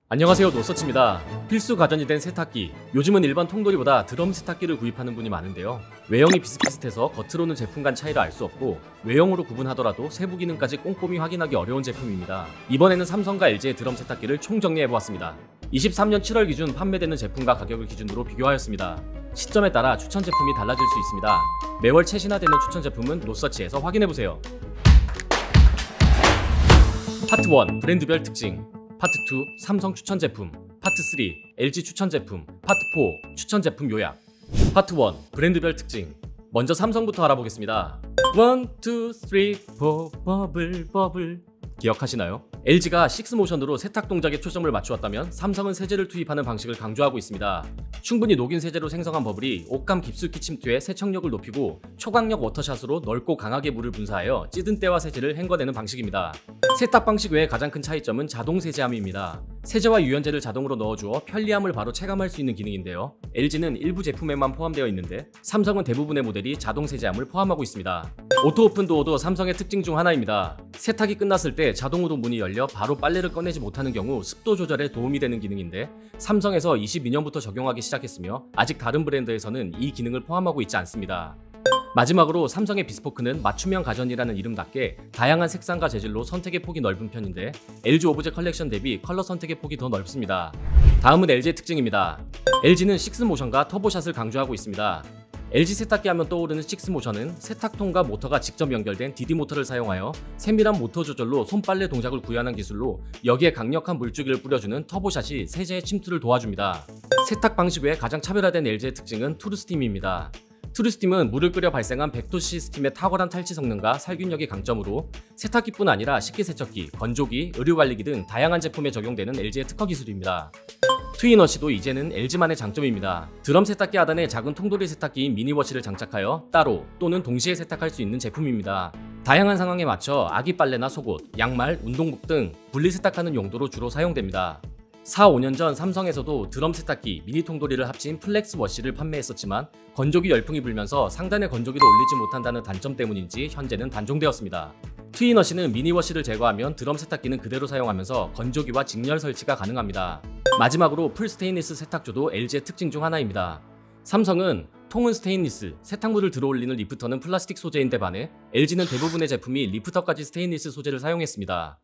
안녕하세요, 노서치입니다. 필수 가전이 된 세탁기. 요즘은 일반 통돌이보다 드럼 세탁기를 구입하는 분이 많은데요. 외형이 비슷비슷해서 겉으로는 제품 간 차이를 알 수 없고 외형으로 구분하더라도 세부 기능까지 꼼꼼히 확인하기 어려운 제품입니다. 이번에는 삼성과 LG의 드럼 세탁기를 총정리해보았습니다. 23년 7월 기준 판매되는 제품과 가격을 기준으로 비교하였습니다. 시점에 따라 추천 제품이 달라질 수 있습니다. 매월 최신화되는 추천 제품은 노서치에서 확인해보세요. 파트 1 브랜드별 특징, 파트 2 삼성 추천 제품, 파트 3 LG 추천 제품, 파트 4 추천 제품 요약. 파트 1 브랜드별 특징. 먼저 삼성부터 알아보겠습니다. 1, 2, 3, 4 버블 기억하시나요? LG가 6모션으로 세탁 동작에 초점을 맞추었다면 삼성은 세제를 투입하는 방식을 강조하고 있습니다. 충분히 녹인 세제로 생성한 버블이 옷감 깊숙이 침투해 세척력을 높이고 초강력 워터샷으로 넓고 강하게 물을 분사하여 찌든 때와 세제를 헹궈내는 방식입니다. 세탁 방식 외에 가장 큰 차이점은 자동 세제함입니다. 세제와 유연제를 자동으로 넣어주어 편리함을 바로 체감할 수 있는 기능인데요. LG는 일부 제품에만 포함되어 있는데 삼성은 대부분의 모델이 자동 세제함을 포함하고 있습니다. 오토 오픈 도어도 삼성의 특징 중 하나입니다. 세탁이 끝났을 때 자동으로 문이 열려 바로 빨래를 꺼내지 못하는 경우 습도 조절에 도움이 되는 기능인데 삼성에서 22년부터 적용하기 시작했으며 아직 다른 브랜드에서는 이 기능을 포함하고 있지 않습니다. 마지막으로 삼성의 비스포크는 맞춤형 가전이라는 이름답게 다양한 색상과 재질로 선택의 폭이 넓은 편인데 LG 오브제 컬렉션 대비 컬러 선택의 폭이 더 넓습니다. 다음은 LG의 특징입니다. LG는 6모션과 터보샷을 강조하고 있습니다. LG 세탁기 하면 떠오르는 6모션은 세탁통과 모터가 직접 연결된 DD 모터를 사용하여 세밀한 모터 조절로 손빨래 동작을 구현한 기술로 여기에 강력한 물주기를 뿌려주는 터보샷이 세제의 침투를 도와줍니다. 세탁 방식 외에 가장 차별화된 LG의 특징은 투르스팀입니다. 투르스팀은 물을 끓여 발생한 100도씨 스팀의 탁월한 탈취 성능과 살균력이 강점으로 세탁기뿐 아니라 식기세척기, 건조기, 의류관리기 등 다양한 제품에 적용되는 LG의 특허 기술입니다. 트윈워시도 이제는 LG만의 장점입니다. 드럼 세탁기 하단에 작은 통돌이 세탁기인 미니워시를 장착하여 따로 또는 동시에 세탁할 수 있는 제품입니다. 다양한 상황에 맞춰 아기 빨래나 속옷, 양말, 운동복 등 분리 세탁하는 용도로 주로 사용됩니다. 4, 5년 전 삼성에서도 드럼 세탁기, 미니 통돌이를 합친 플렉스 워시를 판매했었지만 건조기 열풍이 불면서 상단의 건조기를 올리지 못한다는 단점 때문인지 현재는 단종되었습니다. 트윈워시는 미니워시를 제거하면 드럼 세탁기는 그대로 사용하면서 건조기와 직렬 설치가 가능합니다. 마지막으로 풀 스테인리스 세탁조도 LG의 특징 중 하나입니다. 삼성은 통은 스테인리스, 세탁물을 들어올리는 리프터는 플라스틱 소재인데 반해 LG는 대부분의 제품이 리프터까지 스테인리스 소재를 사용했습니다.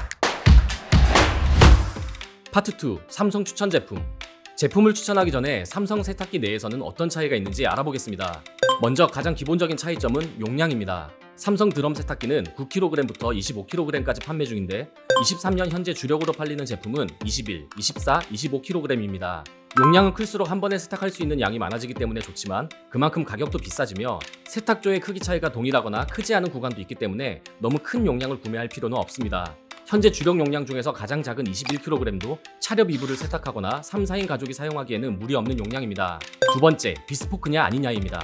파트 2 삼성 추천 제품. 제품을 추천하기 전에 삼성 세탁기 내에서는 어떤 차이가 있는지 알아보겠습니다. 먼저 가장 기본적인 차이점은 용량입니다. 삼성 드럼 세탁기는 9kg부터 25kg까지 판매 중인데 23년 현재 주력으로 팔리는 제품은 21, 24, 25kg입니다. 용량은 클수록 한 번에 세탁할 수 있는 양이 많아지기 때문에 좋지만 그만큼 가격도 비싸지며 세탁조의 크기 차이가 동일하거나 크지 않은 구간도 있기 때문에 너무 큰 용량을 구매할 필요는 없습니다. 현재 주력 용량 중에서 가장 작은 21kg도 차렵 이불을 세탁하거나 3, 4인 가족이 사용하기에는 무리 없는 용량입니다. 두 번째, 비스포크냐 아니냐입니다.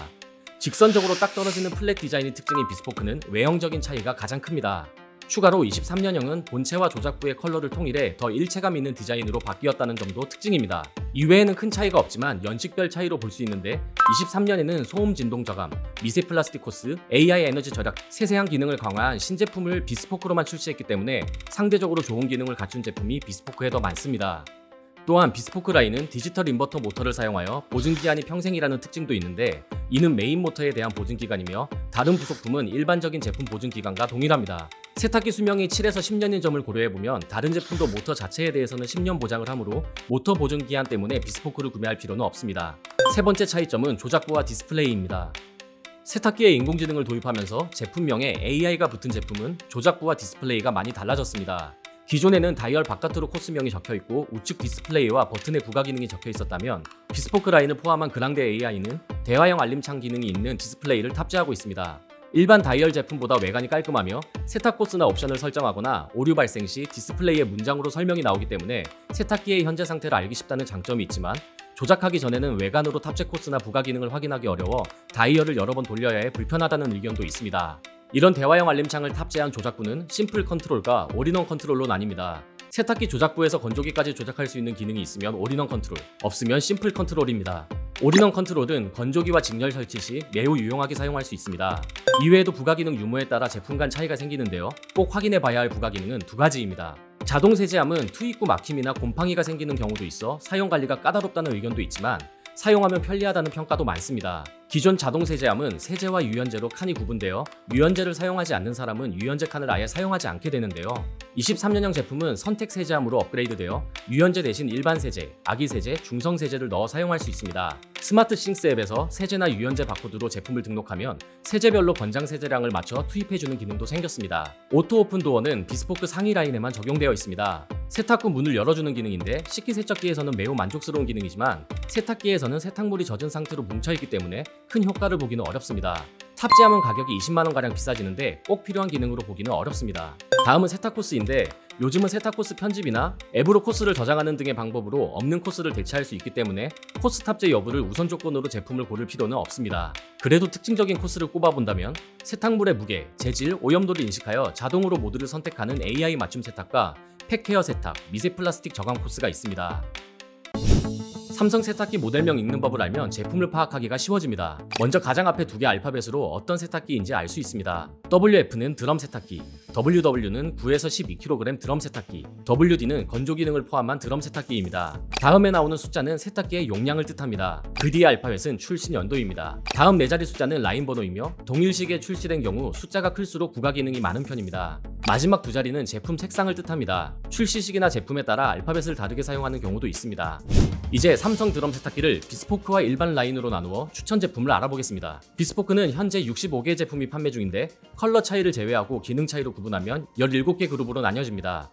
직선적으로 딱 떨어지는 플랫 디자인이 특징인 비스포크는 외형적인 차이가 가장 큽니다. 추가로 23년형은 본체와 조작부의 컬러를 통일해 더 일체감 있는 디자인으로 바뀌었다는 점도 특징입니다. 이외에는 큰 차이가 없지만 연식별 차이로 볼 수 있는데 23년에는 소음 진동 저감, 미세 플라스틱 코스, AI 에너지 절약, 세세한 기능을 강화한 신제품을 비스포크로만 출시했기 때문에 상대적으로 좋은 기능을 갖춘 제품이 비스포크에 더 많습니다. 또한 비스포크 라인은 디지털 인버터 모터를 사용하여 보증기한이 평생이라는 특징도 있는데 이는 메인 모터에 대한 보증기간이며 다른 부속품은 일반적인 제품 보증기간과 동일합니다. 세탁기 수명이 7에서 10년인 점을 고려해보면 다른 제품도 모터 자체에 대해서는 10년 보장을 하므로 모터 보증기한 때문에 비스포크를 구매할 필요는 없습니다. 세 번째 차이점은 조작부와 디스플레이입니다. 세탁기에 인공지능을 도입하면서 제품명에 AI가 붙은 제품은 조작부와 디스플레이가 많이 달라졌습니다. 기존에는 다이얼 바깥으로 코스명이 적혀있고 우측 디스플레이와 버튼의 부가 기능이 적혀 있었다면 비스포크 라인을 포함한 그랑데 AI는 대화형 알림창 기능이 있는 디스플레이를 탑재하고 있습니다. 일반 다이얼 제품보다 외관이 깔끔하며 세탁 코스나 옵션을 설정하거나 오류 발생 시 디스플레이에 문장으로 설명이 나오기 때문에 세탁기의 현재 상태를 알기 쉽다는 장점이 있지만 조작하기 전에는 외관으로 탑재 코스나 부가 기능을 확인하기 어려워 다이얼을 여러 번 돌려야 해 불편하다는 의견도 있습니다. 이런 대화형 알림창을 탑재한 조작부는 심플 컨트롤과 올인원 컨트롤로 나뉩니다. 세탁기 조작부에서 건조기까지 조작할 수 있는 기능이 있으면 올인원 컨트롤, 없으면 심플 컨트롤입니다. 올인원 컨트롤은 건조기와 직렬 설치 시 매우 유용하게 사용할 수 있습니다. 이외에도 부가 기능 유무에 따라 제품 간 차이가 생기는데요. 꼭 확인해 봐야 할 부가 기능은 두 가지입니다. 자동 세제함은 투입구 막힘이나 곰팡이가 생기는 경우도 있어 사용 관리가 까다롭다는 의견도 있지만 사용하면 편리하다는 평가도 많습니다. 기존 자동 세제함은 세제와 유연제로 칸이 구분되어 유연제를 사용하지 않는 사람은 유연제 칸을 아예 사용하지 않게 되는데요. 23년형 제품은 선택 세제함으로 업그레이드되어 유연제 대신 일반 세제, 아기 세제, 중성 세제를 넣어 사용할 수 있습니다. 스마트 싱스 앱에서 세제나 유연제 바코드로 제품을 등록하면 세제별로 권장 세제량을 맞춰 투입해주는 기능도 생겼습니다. 오토 오픈 도어는 비스포크 상위 라인에만 적용되어 있습니다. 세탁 후 문을 열어주는 기능인데 식기세척기에서는 매우 만족스러운 기능이지만 세탁기에서는 세탁물이 젖은 상태로 뭉쳐있기 때문에 큰 효과를 보기는 어렵습니다. 탑재하면 가격이 20만원가량 비싸지는데 꼭 필요한 기능으로 보기는 어렵습니다. 다음은 세탁 코스인데 요즘은 세탁 코스 편집이나 앱으로 코스를 저장하는 등의 방법으로 없는 코스를 대체할 수 있기 때문에 코스 탑재 여부를 우선 조건으로 제품을 고를 필요는 없습니다. 그래도 특징적인 코스를 꼽아본다면 세탁물의 무게, 재질, 오염도를 인식하여 자동으로 모드를 선택하는 AI 맞춤 세탁과 팩헤어 세탁, 미세 플라스틱 저감 코스가 있습니다. 삼성 세탁기 모델명 읽는 법을 알면 제품을 파악하기가 쉬워집니다. 먼저 가장 앞에 두 개 알파벳으로 어떤 세탁기인지 알 수 있습니다. WF는 드럼 세탁기, WW는 9에서 12kg 드럼 세탁기, WD는 건조 기능을 포함한 드럼 세탁기입니다. 다음에 나오는 숫자는 세탁기의 용량을 뜻합니다. 그 뒤의 알파벳은 출시 연도입니다. 다음 네 자리 숫자는 라인 번호이며 동일시기에 출시된 경우 숫자가 클수록 부가 기능이 많은 편입니다. 마지막 두 자리는 제품 색상을 뜻합니다. 출시 시기나 제품에 따라 알파벳을 다르게 사용하는 경우도 있습니다. 이제 삼성 드럼 세탁기를 비스포크와 일반 라인으로 나누어 추천 제품을 알아보겠습니다. 비스포크는 현재 65개 제품이 판매 중인데 컬러 차이를 제외하고 기능 차이로 구분하면 17개 그룹으로 나뉘어집니다.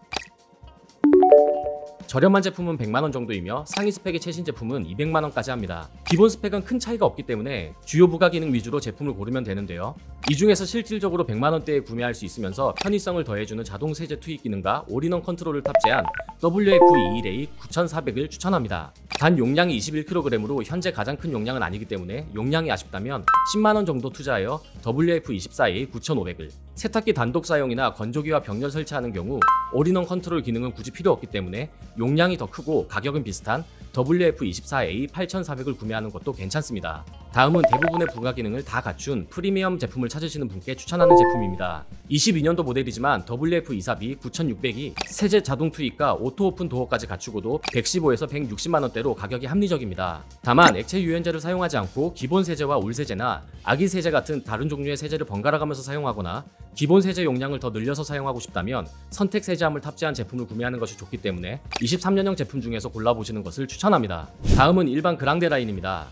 저렴한 제품은 100만원 정도이며 상위 스펙의 최신 제품은 200만원까지 합니다. 기본 스펙은 큰 차이가 없기 때문에 주요 부가 기능 위주로 제품을 고르면 되는데요. 이 중에서 실질적으로 100만원대에 구매할 수 있으면서 편의성을 더해주는 자동 세제 투입 기능과 올인원 컨트롤을 탑재한 WF-21A 9400을 추천합니다. 단 용량이 21kg으로 현재 가장 큰 용량은 아니기 때문에 용량이 아쉽다면 10만원 정도 투자하여 WF-24A 9500을, 세탁기 단독 사용이나 건조기와 병렬 설치하는 경우 올인원 컨트롤 기능은 굳이 필요 없기 때문에 용량이 더 크고 가격은 비슷한 WF-24A 8400을 구매하는 것도 괜찮습니다. 다음은 대부분의 부가 기능을 다 갖춘 프리미엄 제품을 찾으시는 분께 추천하는 제품입니다. 22년도 모델이지만 WF-24B 9600이 세제 자동 투입과 오토 오픈 도어까지 갖추고도 115에서 160만원대로 가격이 합리적입니다. 다만 액체 유연제를 사용하지 않고 기본 세제와 올 세제나 아기 세제 같은 다른 종류의 세제를 번갈아 가면서 사용하거나 기본 세제 용량을 더 늘려서 사용하고 싶다면 선택 세제함을 탑재한 제품을 구매하는 것이 좋기 때문에 23년형 제품 중에서 골라보시는 것을 추천합니다. 다음은 일반 그랑데 라인입니다.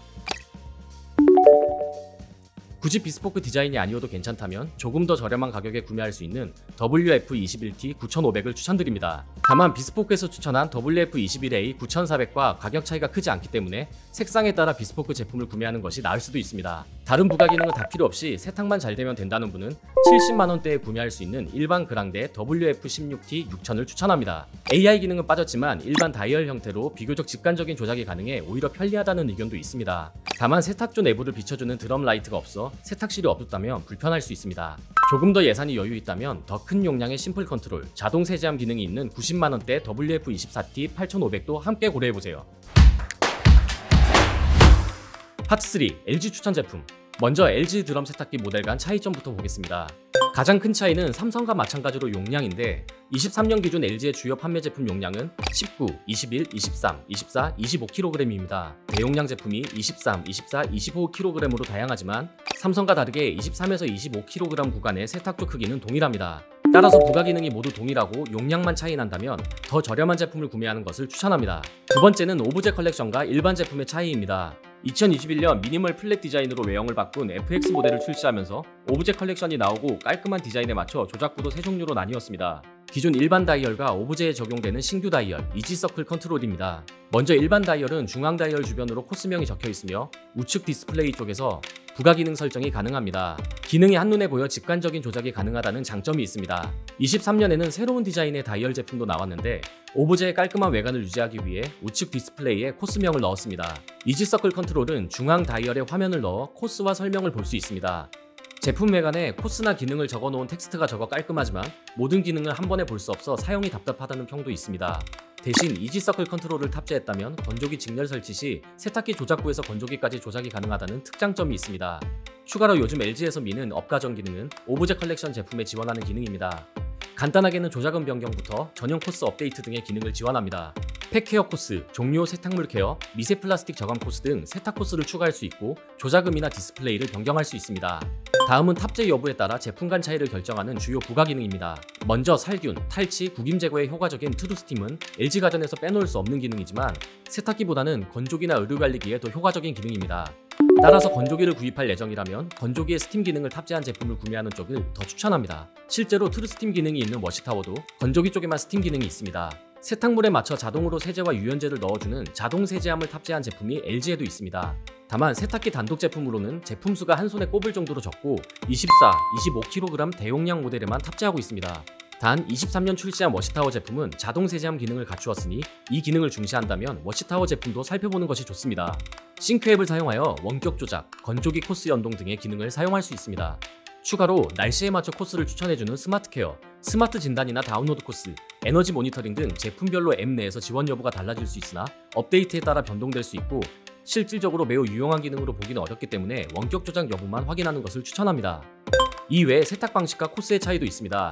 굳이 비스포크 디자인이 아니어도 괜찮다면 조금 더 저렴한 가격에 구매할 수 있는 WF-21T 9500을 추천드립니다. 다만 비스포크에서 추천한 WF-21A 9400과 가격 차이가 크지 않기 때문에 색상에 따라 비스포크 제품을 구매하는 것이 나을 수도 있습니다. 다른 부가 기능은 다 필요 없이 세탁만 잘 되면 된다는 분은 70만원대에 구매할 수 있는 일반 그랑데 WF-16T 6000을 추천합니다. AI 기능은 빠졌지만 일반 다이얼 형태로 비교적 직관적인 조작이 가능해 오히려 편리하다는 의견도 있습니다. 다만 세탁조 내부를 비춰주는 드럼 라이트가 없어 세탁실이 없었다면 불편할 수 있습니다. 조금 더 예산이 여유 있다면 더 큰 용량의 심플 컨트롤, 자동 세제함 기능이 있는 90만원대 WF-24T 8500도 함께 고려해보세요. 파트 3. LG 추천 제품. 먼저 LG 드럼 세탁기 모델 간 차이점부터 보겠습니다. 가장 큰 차이는 삼성과 마찬가지로 용량인데 23년 기준 LG의 주요 판매 제품 용량은 19, 21, 23, 24, 25kg입니다. 대용량 제품이 23, 24, 25kg으로 다양하지만 삼성과 다르게 23에서 25kg 구간의 세탁조 크기는 동일합니다. 따라서 부가 기능이 모두 동일하고 용량만 차이 난다면 더 저렴한 제품을 구매하는 것을 추천합니다. 두 번째는 오브제 컬렉션과 일반 제품의 차이입니다. 2021년 미니멀 플랫 디자인으로 외형을 바꾼 FX 모델을 출시하면서 오브제 컬렉션이 나오고 깔끔한 디자인에 맞춰 조작구도 세 종류로 나뉘었습니다. 기존 일반 다이얼과 오브제에 적용되는 신규 다이얼, 이지서클 컨트롤입니다. 먼저 일반 다이얼은 중앙 다이얼 주변으로 코스명이 적혀 있으며 우측 디스플레이 쪽에서 부가 기능 설정이 가능합니다. 기능이 한눈에 보여 직관적인 조작이 가능하다는 장점이 있습니다. 23년에는 새로운 디자인의 다이얼 제품도 나왔는데 오브제의 깔끔한 외관을 유지하기 위해 우측 디스플레이에 코스명을 넣었습니다. 이지서클 컨트롤은 중앙 다이얼에 화면을 넣어 코스와 설명을 볼 수 있습니다. 제품 외관에 코스나 기능을 적어놓은 텍스트가 적어 깔끔하지만 모든 기능을 한 번에 볼 수 없어 사용이 답답하다는 평도 있습니다. 대신 이지서클 컨트롤을 탑재했다면 건조기 직렬 설치 시 세탁기 조작구에서 건조기까지 조작이 가능하다는 특장점이 있습니다. 추가로 요즘 LG에서 미는 업가전 기능은 오브제 컬렉션 제품에 지원하는 기능입니다. 간단하게는 조작은 변경부터 전용 코스 업데이트 등의 기능을 지원합니다. 팩케어 코스, 종료 세탁물 케어, 미세 플라스틱 저감 코스 등 세탁 코스를 추가할 수 있고 조작음이나 디스플레이를 변경할 수 있습니다. 다음은 탑재 여부에 따라 제품 간 차이를 결정하는 주요 부가 기능입니다. 먼저 살균, 탈취, 구김 제거에 효과적인 트루스팀은 LG가전에서 빼놓을 수 없는 기능이지만 세탁기보다는 건조기나 의류관리기에 더 효과적인 기능입니다. 따라서 건조기를 구입할 예정이라면 건조기에 스팀 기능을 탑재한 제품을 구매하는 쪽을 더 추천합니다. 실제로 트루스팀 기능이 있는 워시타워도 건조기 쪽에만 스팀 기능이 있습니다. 세탁물에 맞춰 자동으로 세제와 유연제를 넣어주는 자동 세제함을 탑재한 제품이 LG에도 있습니다. 다만 세탁기 단독 제품으로는 제품 수가 한 손에 꼽을 정도로 적고 24, 25kg 대용량 모델에만 탑재하고 있습니다. 단 23년 출시한 워시타워 제품은 자동 세제함 기능을 갖추었으니 이 기능을 중시한다면 워시타워 제품도 살펴보는 것이 좋습니다. 싱크 앱을 사용하여 원격 조작, 건조기 코스 연동 등의 기능을 사용할 수 있습니다. 추가로 날씨에 맞춰 코스를 추천해주는 스마트 케어, 스마트 진단이나 다운로드 코스, 에너지 모니터링 등 제품별로 앱 내에서 지원 여부가 달라질 수 있으나 업데이트에 따라 변동될 수 있고 실질적으로 매우 유용한 기능으로 보기는 어렵기 때문에 원격 조작 여부만 확인하는 것을 추천합니다. 이외에 세탁 방식과 코스의 차이도 있습니다.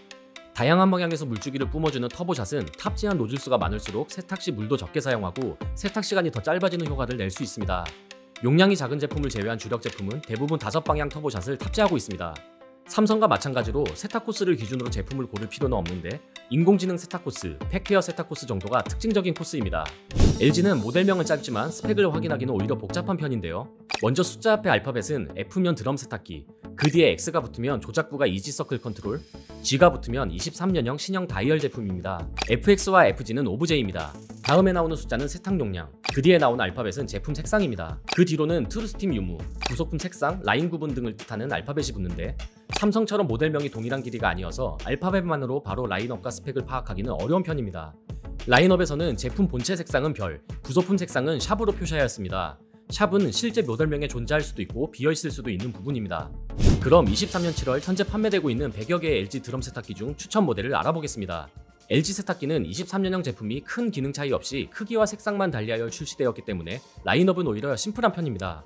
다양한 방향에서 물주기를 뿜어주는 터보샷은 탑재한 노즐 수가 많을수록 세탁 시 물도 적게 사용하고 세탁 시간이 더 짧아지는 효과를 낼 수 있습니다. 용량이 작은 제품을 제외한 주력 제품은 대부분 5방향 터보샷을 탑재하고 있습니다. 삼성과 마찬가지로 세탁 코스를 기준으로 제품을 고를 필요는 없는데 인공지능 세탁 코스, 팩케어 세탁 코스 정도가 특징적인 코스입니다. LG는 모델명은 짧지만 스펙을 확인하기는 오히려 복잡한 편인데요. 먼저 숫자 앞에 알파벳은 F면 드럼 세탁기, 그 뒤에 X가 붙으면 조작부가 이지서클 컨트롤, G가 붙으면 23년형 신형 다이얼 제품입니다. FX와 FG는 오브제입니다. 다음에 나오는 숫자는 세탁 용량, 그 뒤에 나오는 알파벳은 제품 색상입니다. 그 뒤로는 트루스팀 유무, 부속품 색상, 라인 구분 등을 뜻하는 알파벳이 붙는데 삼성처럼 모델명이 동일한 길이가 아니어서 알파벳만으로 바로 라인업과 스펙을 파악하기는 어려운 편입니다. 라인업에서는 제품 본체 색상은 별, 부속품 색상은 샵으로 표시하여 씁니다. 샵은 실제 모델명에 존재할 수도 있고 비어있을 수도 있는 부분입니다. 그럼 23년 7월 현재 판매되고 있는 100여 개의 LG 드럼 세탁기 중 추천 모델을 알아보겠습니다. LG 세탁기는 23년형 제품이 큰 기능 차이 없이 크기와 색상만 달리하여 출시되었기 때문에 라인업은 오히려 심플한 편입니다.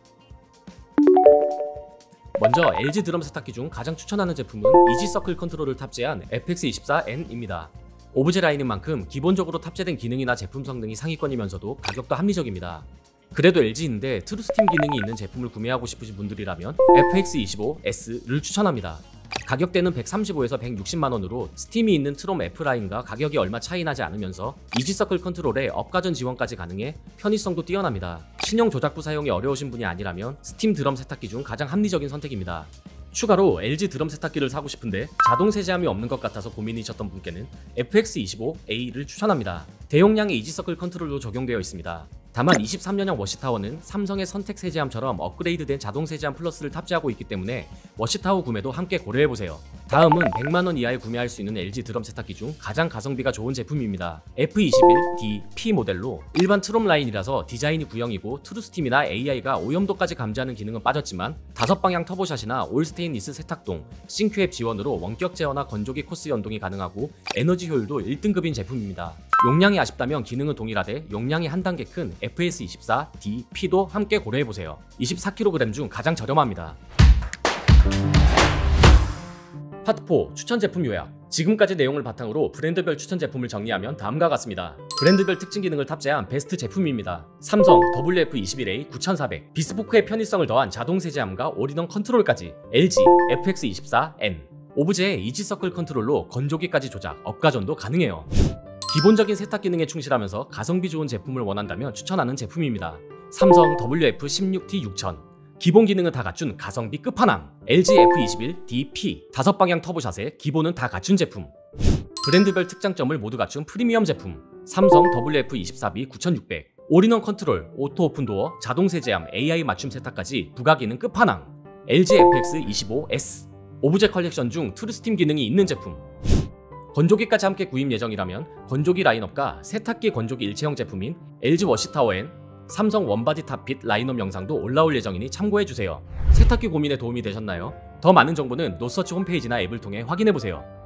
먼저 LG 드럼 세탁기 중 가장 추천하는 제품은 이지서클 컨트롤을 탑재한 FX24N입니다. 오브제 라인인 만큼 기본적으로 탑재된 기능이나 제품 성능이 상위권이면서도 가격도 합리적입니다. 그래도 LG인데 트루스팀 기능이 있는 제품을 구매하고 싶으신 분들이라면 FX25S를 추천합니다. 가격대는 135에서 160만원으로 스팀이 있는 트롬 F라인과 가격이 얼마 차이 나지 않으면서 이지서클 컨트롤에 업가전 지원까지 가능해 편의성도 뛰어납니다. 신형 조작부 사용이 어려우신 분이 아니라면 스팀 드럼 세탁기 중 가장 합리적인 선택입니다. 추가로 LG 드럼 세탁기를 사고 싶은데 자동 세제함이 없는 것 같아서 고민이셨던 분께는 FX25A를 추천합니다. 대용량의 이지서클 컨트롤도 적용되어 있습니다. 다만 23년형 워시타워는 삼성의 선택 세제함처럼 업그레이드된 자동 세제함 플러스를 탑재하고 있기 때문에 워시타워 구매도 함께 고려해보세요. 다음은 100만원 이하에 구매할 수 있는 LG 드럼 세탁기 중 가장 가성비가 좋은 제품입니다. F21DP 모델로 일반 트롬 라인이라서 디자인이 구형이고 트루스팀이나 AI가 오염도까지 감지하는 기능은 빠졌지만 5방향 터보샷이나 올스테인리스 세탁동, 싱크앱 지원으로 원격 제어나 건조기 코스 연동이 가능하고 에너지 효율도 1등급인 제품입니다. 용량이 아쉽다면 기능은 동일하되 용량이 한 단계 큰 FS24DP도 함께 고려해보세요. 24kg 중 가장 저렴합니다. 파트 4 추천 제품 요약. 지금까지 내용을 바탕으로 브랜드별 추천 제품을 정리하면 다음과 같습니다. 브랜드별 특징 기능을 탑재한 베스트 제품입니다. 삼성 WF21A 9400, 비스포크의 편의성을 더한 자동 세제함과 올인원 컨트롤까지. LG FX24N, 오브제의 이지서클 컨트롤로 건조기까지 조작, 업가전도 가능해요. 기본적인 세탁 기능에 충실하면서 가성비 좋은 제품을 원한다면 추천하는 제품입니다. 삼성 WF16T 6000, 기본 기능은 다 갖춘 가성비 끝판왕. LG F21DP, 5방향 터보샷에 기본은 다 갖춘 제품. 브랜드별 특장점을 모두 갖춘 프리미엄 제품. 삼성 WF24B 9600, 올인원 컨트롤, 오토 오픈도어, 자동 세제함, AI 맞춤 세탁까지 부가 기능 끝판왕. LG FX25S, 오브제 컬렉션 중 트루스팀 기능이 있는 제품. 건조기까지 함께 구입 예정이라면 건조기 라인업과 세탁기 건조기 일체형 제품인 LG 워시타워엔 삼성 원바디 탑핏 라인업 영상도 올라올 예정이니 참고해주세요. 세탁기 고민에 도움이 되셨나요? 더 많은 정보는 노서치 홈페이지나 앱을 통해 확인해보세요.